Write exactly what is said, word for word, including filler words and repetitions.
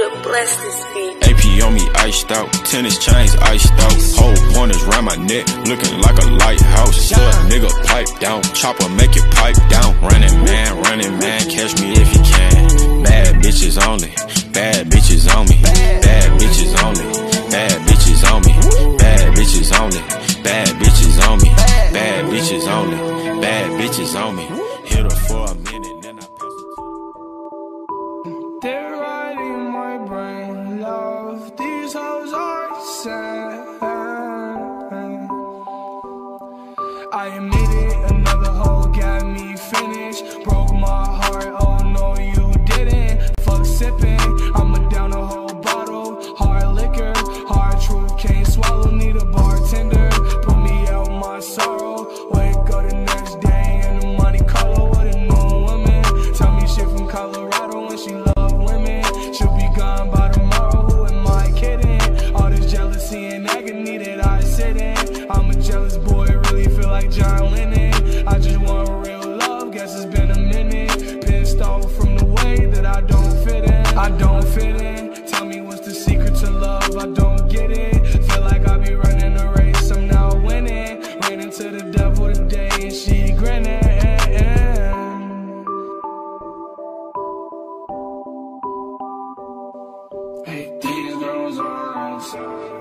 will bless this beat. A P on me iced out, tennis chains iced out, whole pointers round my neck, looking like a lighthouse. Little nigga pipe down, chopper make it pipe down. Running man, running man, catch me if you can. Bad bitches only, bad bitches on me, bad bitches only, bad bitches on me, bad bitches only, bad bitches on me, bad bitches only, bad bitches on me. Hit her for a minute, then I pass it. They're right in my brain, love. These hoes are sad. I admit it, another hoe got me finished. Broke my heart, oh no you didn't. Fuck sipping, I'ma down a whole bottle. Hard liquor, hard truth, can't swallow. Need a bartender, put me out my sorrow. Wake up the next day and the money color with a new woman. Tell me shit from Colorado and she love women. She'll be gone by tomorrow, who am I kidding? All this jealousy and agony that I sit in. I'm a jealous boy, really feel like John Lennon. I just want real love, guess it's been a minute. Pissed off from the way that I don't fit in. I don't fit in, tell me what's the secret to love, I don't get it. Feel like I be running a race, I'm now winning. Ran into the devil today and she grinning. Hey, these girls are inside.